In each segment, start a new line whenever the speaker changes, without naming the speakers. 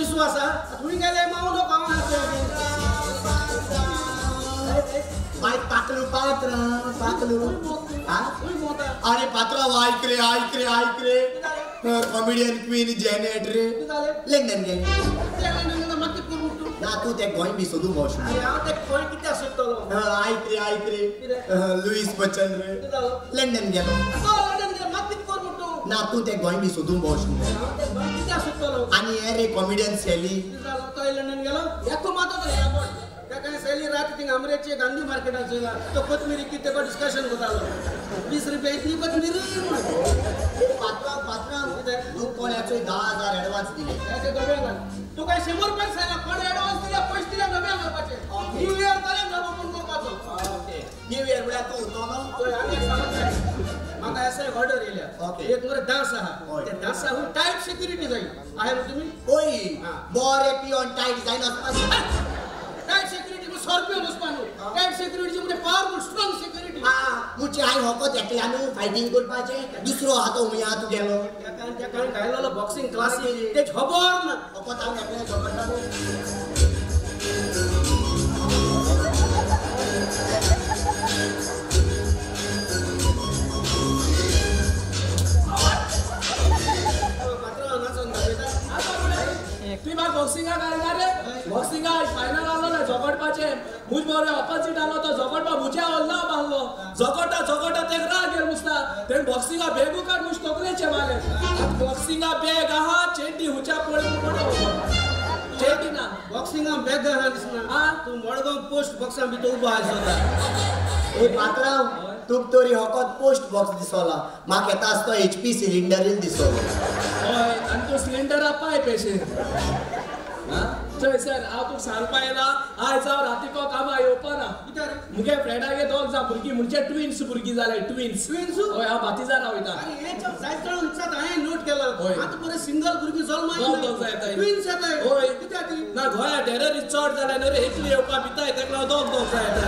विश्वास हा तुम्ही गेले माऊ नको
माय पाकलू पाकलू अरे पात्रा ऐक रे कॉमेडियन क्वीन जेनेट रे लंडन गेले ना तू ते गोंय बी सोदू मोश
अरे हांव ते गोंय कित्याक सोदतलो
ऐक रे लुईस बच्चन रे लंडन गेलो ना तू ते गोंय बी सोदू मोश आणि हे रे कॉमेडियन सेली
तो लंडन गेलो याको मातो त्या काय सेली रात थिंग अमरेचे गांधी मार्केटात गेला तो कोथमिरी किती को डिस्कशन होतालो 20 रुपये इतनी कोथमिरी
पात्रा तू कोणाचे 10,000 ऍडव्हान्स दिले
त्याचे गबेला तू काय 100 रुपये सांगा कोण ऍडव्हान्स दिला पैसे दिले नव्या मापाचे न्यू इयर पर्यंत जाऊ पण कोकाचो
ओके न्यू इयर बुला तू तो ना
तो आम्ही समजताय माका असं ऑर्डर येल्या एक मोरे डान्स हा ते डान्स हा टाइट सिक्युरिटी जाईल आहे ना तुम्ही
ओय बोरे पिओन टाइट जाईन
टाइट सिक्युरिटी को 100 रुपये बसपानो टाइट सिक्युरिटी म्हणजे पावरफुल स्ट्रॉंग सिक्युरिटी
मुची आई होको एकल्यानु फायटिंग करपाचे दुसरो हातो मी हात गेलो
त्या कारण घायला बॉक्सिंग क्लास ते खबर ना
होको ताऊ एकल्या झगडा
बॉक्सिंगा काय रे बॉक्सिंगा फायनल आलो ना झगडपाचे मुझ बरे ऑपोजिट आलो तो झगडपा मुझ्या ओल्ला बांधलो झगडा ते राग गेल मुस्ता ते बॉक्सिंगा बेगू काढ मुझ तोकलेचे माले बॉक्सिंगा बेग आहा चेंडी हुचा पडो चेंडी ना बॉक्सिंगा बेग आहा दिसना तू मडगाव पोस्ट बॉक्सा भी तो उभा आहेस होता
ए पात्रा तुक तोरी होको पोस्ट बॉक्स दिसोला माक येता असतो एचपी सिलिंडर दिसोलो
ओय आणि तो सिलेंडर पाय पैसे चल सर आ तू सांगपा येना आय जाव रातिको कामा येवपाना कित्याक मुगे फ्रेंडागे दोग जा भुरगी मुनचे ट्विन्स भुरगी जाले ट्विन्स ओय हा बातिजार वयता अरे हे चल जायचो इच्छात हाय नोट केला आता बरे सिंगल भुरगी जल्मा दोग जायता ट्विन्स येताय ओय कित्याक ना गोया टेररिस्ट चोट जाले रे एकली येवपा बिताय तेकला दोग जायता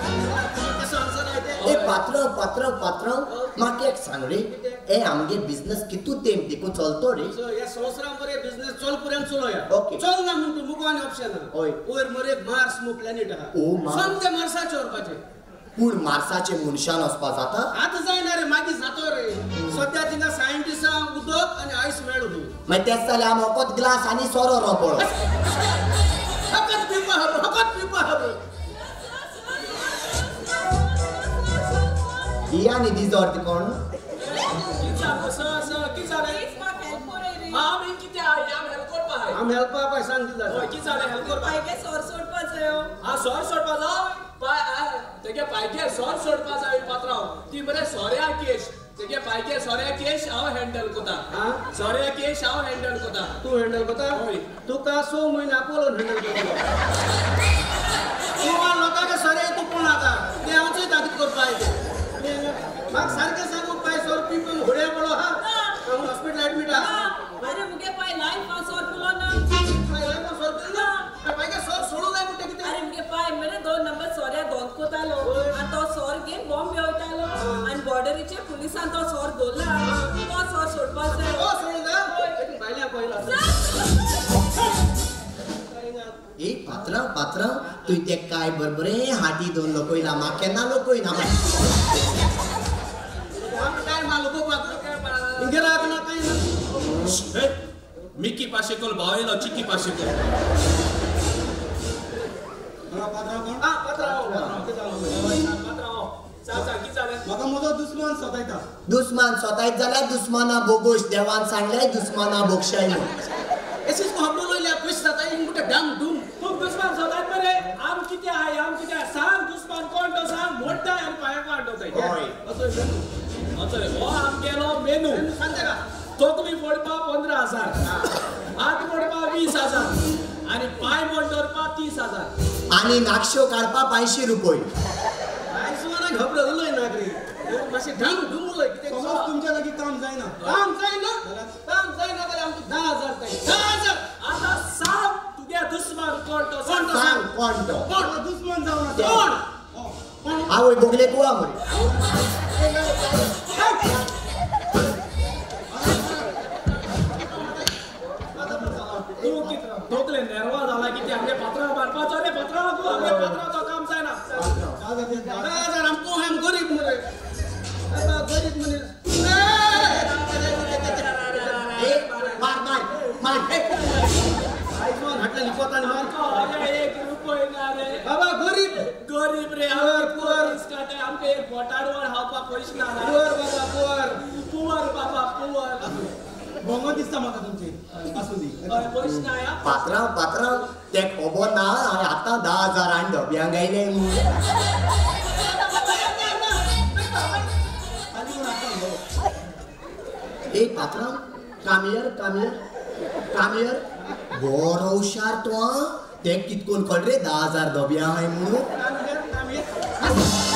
ए पात्र माके एक सांग रे ए आमगे बिझनेस कितू तेम देखो चलतो रे
या संवसारा मरे बिझनेस चल पर्यंत चलोया
ओके
चल ना म्हणतो मुगवानी ऑप्शन
ओय
ओर मरे मार्स मो प्लॅनेट हा
ओ मार्स
समते मार्साचे वरपाचे
पूण मार्साचे मनशान असपा जाता
आता जायना रे मागी जातो रे सध्या तिंगा सायंटिस्टा उदक आणि आईस मेळ होतो
माय तेच जाले आम होकोत ग्लास आणि सोरो रोपळो
हकत पिपा हबो
या निधी जोर्त कोण
आम हेल्प पाय सांग दिला ओय की जाले हेल्प कर
पाय के सोर सोडपा जायो
आ सोर सोडपा जाव पाय तेगे पायके सोर सोडपा जाय पात्राव ती बरे सोऱ्या केश तेगे पायके सोऱ्या केश हांव हँडल कोता सोऱ्या केश हांव हँडल कोता तू हँडल कोता ओय तू का 100 महिना पोलो हँडल कोता तू वा लोकांगे सोऱ्या तू कोण आता ते आमचे दाखत कर पाय माग सारखे सांगू पाय सोर पीपल घोड्या पडो हा हम हॉस्पिटल ऍडमिट हा
अरे मुगे पाय लाईन पास और पुलो ना
पाय लाईन पास और पुलो ना पाय के सोर सोडू नाही कुठे किती
अरे मुगे पाय मेरे 2 नंबर सोऱ्या दोन कोतालो आणि तो सोर गेम बॉम्ब येवतालो आणि बॉर्डरीचे पोलिसान तो सोर दोला तो सोर सोडपा जाय
ओ सोडला एक बायल्या पहिला
ए पात्रा तू ते काय बरबरे हाटी दोन लोकोयला माके ना लोकोयना
काय मालको पात्र काय इंगेरा ना काय ना मिकी पाशे कोल भावेला चिकी पाशे कोल पात्रा कोण पात्राओ चाचा की झाले मग मोठा दुश्मन स्वतःच झाला दुश्मना बोगोश देवान सांगले दुश्मना बोक्षाई एसीस को हमलो लोइले पैसा ताई मुटे डाम डूम तुम दुश्मन स्वतःच मरे आम किती आहे सांग दुश्मन कोण तो सांग मोठा आणि पाया काढतो ताई होय असं हो आम गेलो मेनू सांगते का तो तुम्ही मोडपा 15,000 हात मोडपा 20,000 आणि पाय मोडपा 30,000
आणि नाक्षो काढपा 500 रुपये
काय सुना घबरलोय नागरी मासे ढाम डुमलोय किती तुमच्या लगी काम जाईना तर आमची 10,000 ताई 10,000 आता सांग तुझ्या दुश्मन कोण तो
सांग कोण
दुश्मन जाऊ ना कोण
आवय बोगले कुवा मरे
तू तोकले नेरवा झाला की ते आमच्या पात्रा बारपाचा रे पात्रा तू आमच्या पात्राचं काम आहे ना दादा हमको हम गरीब मरे गरीब मरे
मार मार मार
आईमान हटले लिखवताना मार अरे 1 रुपये ना रे बाबा गरीब रे आवर पुअर स्टार्ट आमके एक बोटाडवर हावपा पैसे ना पुअर बाबा पुअर
बोंग दिसता म्हाका तुमची असू दी
पैसे ना या
पात्रांव ते खबर ना आता 10,000 आणि डब्यांक गायले ए पात्रांव काम हियर बरो हुशार तो ते कितकोन कळ रे 10,000 डब्या हाय म्हणून